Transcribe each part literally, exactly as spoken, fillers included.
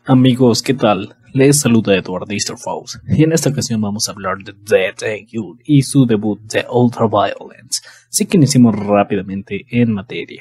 Amigos, ¿qué tal? Les saluda Edward Easterfaus y en esta ocasión vamos a hablar de Dead Angel y su debut de Ultraviolence. Así que iniciemos rápidamente en materia.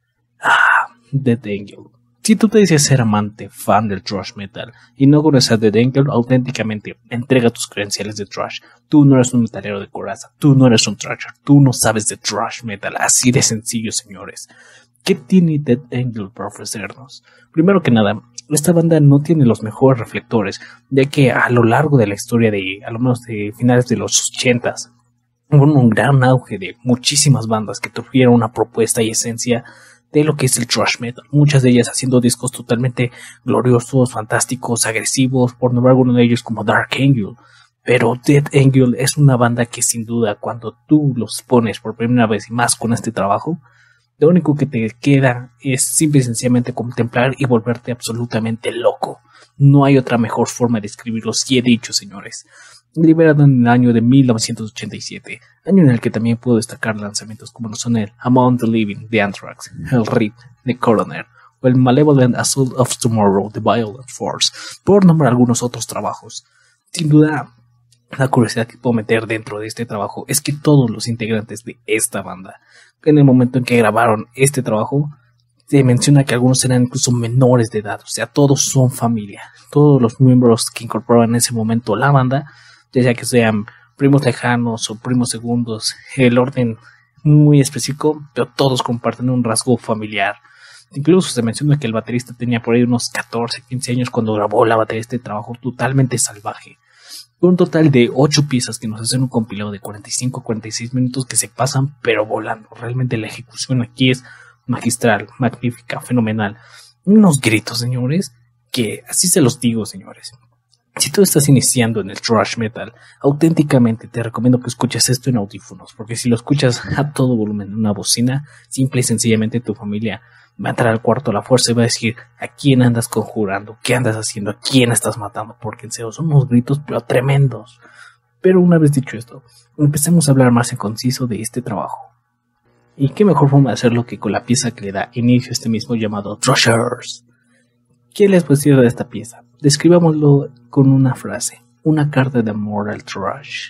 Ah, Dead Angel. Si tú te dices ser amante, fan del thrash metal y no conoces a Dead Angel, auténticamente entrega tus credenciales de thrash. Tú no eres un metalero de coraza, tú no eres un thrasher, tú no sabes de thrash metal, así de sencillo, señores. ¿Qué tiene Dead Angel para ofrecernos? Primero que nada, esta banda no tiene los mejores reflectores, ya que a lo largo de la historia de, a lo menos de finales de los ochentas, hubo un gran auge de muchísimas bandas que tuvieron una propuesta y esencia de lo que es el thrash metal, muchas de ellas haciendo discos totalmente gloriosos, fantásticos, agresivos, por nombrar alguno de ellos como Dark Angel. Pero Dead Angel es una banda que sin duda cuando tú los pones por primera vez y más con este trabajo, lo único que te queda es simple y sencillamente contemplar y volverte absolutamente loco. No hay otra mejor forma de escribirlos y he dicho, señores. Liberado en el año de mil novecientos ochenta y siete, año en el que también puedo destacar lanzamientos como lo son el Among the Living de Anthrax, el Rip de Coroner o el Malevolent Assault of Tomorrow de Violent Force, por nombrar algunos otros trabajos. Sin duda, la curiosidad que puedo meter dentro de este trabajo es que todos los integrantes de esta banda, en el momento en que grabaron este trabajo, se menciona que algunos eran incluso menores de edad, o sea, todos son familia. Todos los miembros que incorporaban en ese momento la banda, ya sea que sean primos lejanos o primos segundos, el orden muy específico, pero todos comparten un rasgo familiar. Incluso se menciona que el baterista tenía por ahí unos catorce, quince años cuando grabó la batería de este trabajo totalmente salvaje. Un total de ocho piezas que nos hacen un compilado de cuarenta y cinco a cuarenta y seis minutos que se pasan pero volando. Realmente la ejecución aquí es magistral, magnífica, fenomenal. Unos gritos, señores, que así se los digo, señores. Si tú estás iniciando en el thrash metal, auténticamente te recomiendo que escuches esto en audífonos, porque si lo escuchas a todo volumen en una bocina, simple y sencillamente tu familia va a entrar al cuarto a la fuerza y va a decir: ¿a quién andas conjurando? ¿Qué andas haciendo? ¿A quién estás matando? Porque en serio son unos gritos pero tremendos. Pero una vez dicho esto, empecemos a hablar más en conciso de este trabajo. Y qué mejor forma de hacerlo que con la pieza que le da inicio a este mismo llamado Thrashers. ¿Qué les puedo decir de esta pieza? Describámoslo con una frase, una carta de amor al thrash.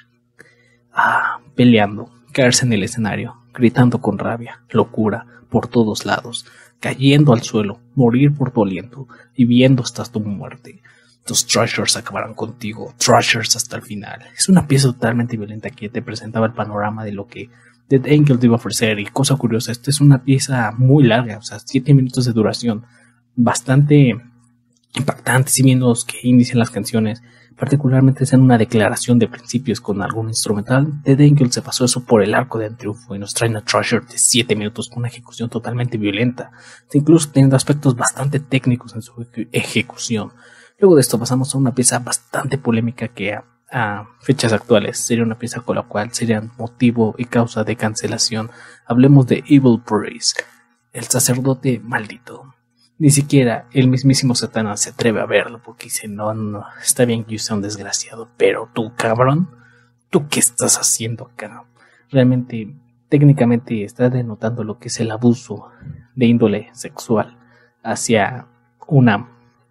Ah, peleando, caerse en el escenario, gritando con rabia, locura, por todos lados, cayendo al suelo, morir por tu aliento, viviendo hasta tu muerte. Los Thrashers acabarán contigo, Thrashers hasta el final. Es una pieza totalmente violenta que te presentaba el panorama de lo que Dead Angel te iba a ofrecer. Y cosa curiosa, esta es una pieza muy larga, o sea, siete minutos de duración, bastante impactante, si bien los que inician las canciones particularmente es en una declaración de principios con algún instrumental. Dead Angel se pasó eso por el arco del triunfo y nos traen a Thrasher de siete minutos con una ejecución totalmente violenta, incluso teniendo aspectos bastante técnicos en su eje- ejecución. Luego de esto pasamos a una pieza bastante polémica que a, a fechas actuales sería una pieza con la cual serían motivo y causa de cancelación. Hablemos de Evil Priest, el sacerdote maldito. Ni siquiera el mismísimo Satanás se atreve a verlo porque dice: no, no, está bien que yo sea un desgraciado, pero tú, cabrón, ¿tú qué estás haciendo acá? Realmente, técnicamente está denotando lo que es el abuso de índole sexual hacia una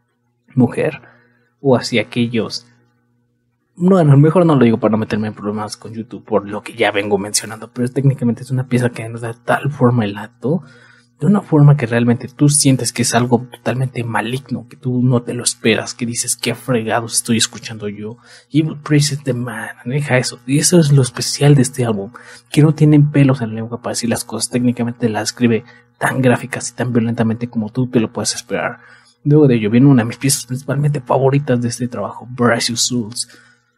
mujer o hacia aquellos. No, a lo mejor no lo digo para no meterme en problemas con YouTube por lo que ya vengo mencionando, pero técnicamente es una pieza que nos da de tal forma el acto, de una forma que realmente tú sientes que es algo totalmente maligno, que tú no te lo esperas, que dices: qué fregados estoy escuchando yo. Evil Priest is the man, deja eso. Y eso es lo especial de este álbum, que no tienen pelos en la lengua para decir las cosas. Técnicamente las escribe tan gráficas y tan violentamente como tú te lo puedes esperar. Luego de ello viene una de mis piezas principalmente favoritas de este trabajo, Brace Souls.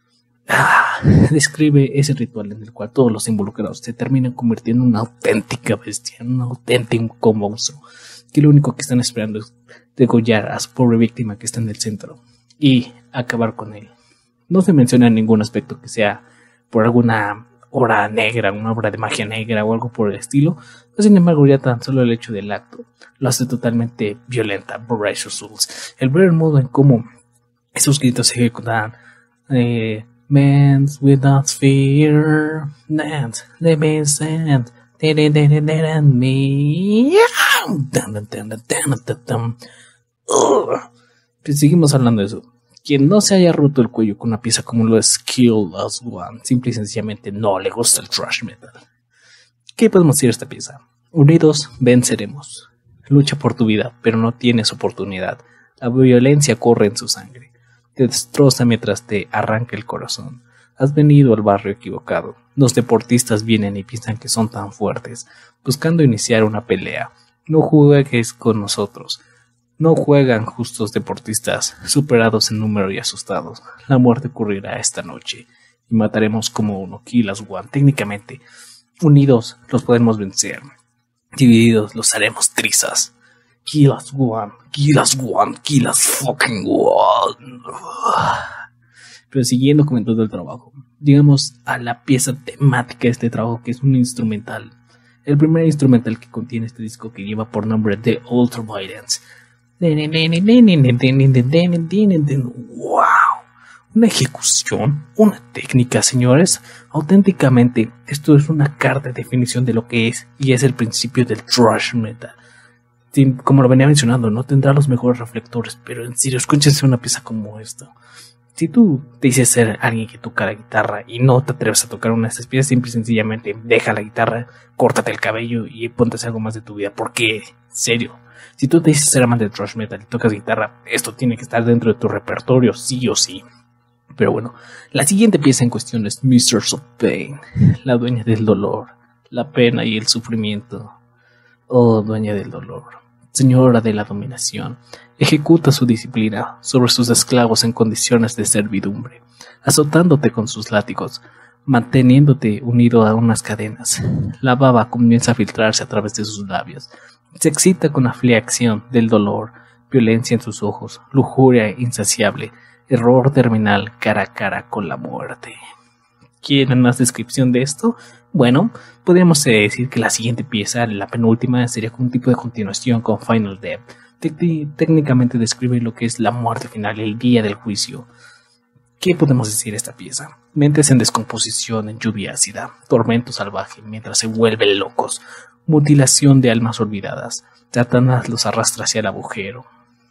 Ah, describe ese ritual en el cual todos los involucrados se terminan convirtiendo en una auténtica bestia, en un auténtico monstruo, que lo único que están esperando es degollar a su pobre víctima que está en el centro y acabar con él. No se menciona en ningún aspecto que sea por alguna obra negra, una obra de magia negra o algo por el estilo, pero sin embargo ya tan solo el hecho del acto lo hace totalmente violenta. Brace Souls, el ver el modo en cómo esos gritos se ejecutan, eh, Man's without fear, dance, living sand, me. Pues seguimos hablando de eso. Quien no se haya roto el cuello con una pieza como lo es Kill As One, simple y sencillamente no le gusta el thrash metal. ¿Qué podemos decir de esta pieza? Unidos venceremos. Lucha por tu vida, pero no tienes oportunidad. La violencia corre en su sangre. Te destroza mientras te arranca el corazón. Has venido al barrio equivocado. Los deportistas vienen y piensan que son tan fuertes, buscando iniciar una pelea. No juegues con nosotros. No juegan justos deportistas, superados en número y asustados. La muerte ocurrirá esta noche y mataremos como uno. Kill As One. Técnicamente, unidos los podemos vencer. Divididos los haremos trizas. Kill As One. Kill As One. Kill As fucking one. Pero siguiendo comentando el trabajo, llegamos a la pieza temática de este trabajo, que es un instrumental. El primer instrumental que contiene este disco, que lleva por nombre The Ultraviolence. ¡Wow! Una ejecución, una técnica, señores. Auténticamente, esto es una carta de definición de lo que es y es el principio del thrash metal. Como lo venía mencionando, no tendrá los mejores reflectores, pero en serio, escúchense una pieza como esta. Si tú te dices ser alguien que toca la guitarra y no te atreves a tocar una de estas piezas, simple y sencillamente deja la guitarra, córtate el cabello y ponte a hacer algo más de tu vida. Porque, en serio, si tú te dices ser amante de thrash metal y tocas guitarra, esto tiene que estar dentro de tu repertorio, sí o sí. Pero bueno, la siguiente pieza en cuestión es Mistress of Pain, la dueña del dolor, la pena y el sufrimiento. Oh, dueña del dolor, señora de la dominación, ejecuta su disciplina sobre sus esclavos en condiciones de servidumbre, azotándote con sus látigos, manteniéndote unido a unas cadenas. La baba comienza a filtrarse a través de sus labios. Se excita con la aflicción del dolor, violencia en sus ojos, lujuria insaciable, error terminal cara a cara con la muerte. ¿Quieren más descripción de esto? Bueno, podríamos decir que la siguiente pieza, la penúltima, sería como un tipo de continuación con Final Death. Técnicamente describe lo que es la muerte final, el día del juicio. ¿Qué podemos decir de esta pieza? Mentes en descomposición, en lluvia ácida, tormento salvaje mientras se vuelven locos, mutilación de almas olvidadas, Satanás los arrastra hacia el agujero.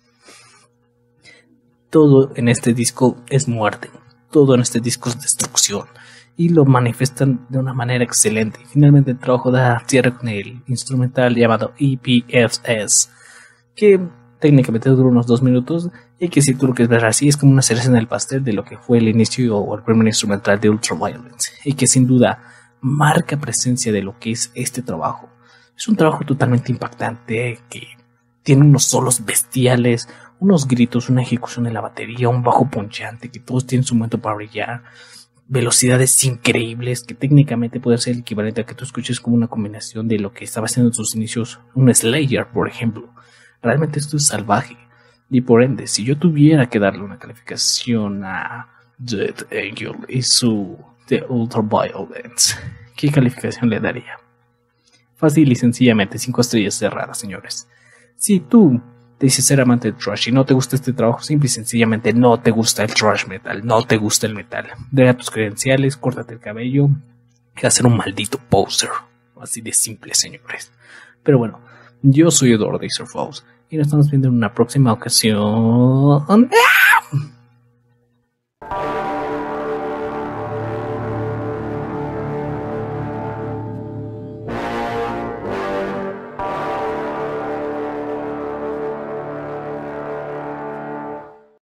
Todo en este disco es muerte, todo en este disco es destrucción, y lo manifiestan de una manera excelente. Finalmente el trabajo da cierre con el instrumental llamado E P F S, que técnicamente dura unos dos minutos, y que si tú lo quieres ver así, es como una cereza en el pastel de lo que fue el inicio o el primer instrumental de Ultraviolence, y que sin duda marca presencia de lo que es este trabajo. Es un trabajo totalmente impactante, que tiene unos solos bestiales, unos gritos, una ejecución de la batería, un bajo punchante, que todos tienen su momento para brillar, velocidades increíbles, que técnicamente puede ser el equivalente a que tú escuches como una combinación de lo que estaba haciendo en sus inicios un Slayer, por ejemplo. Realmente esto es salvaje, y por ende, si yo tuviera que darle una calificación a Death Angel y su The Ultraviolence, ¿qué calificación le daría? Fácil y sencillamente cinco estrellas cerradas, señores. Si tú te dices ser amante del thrash y no te gusta este trabajo, simple y sencillamente no te gusta el thrash metal, no te gusta el metal, deja tus credenciales, córtate el cabello y a ser un maldito poser. Así de simple, señores. Pero bueno, yo soy Eduardo Razor Fox y nos estamos viendo en una próxima ocasión.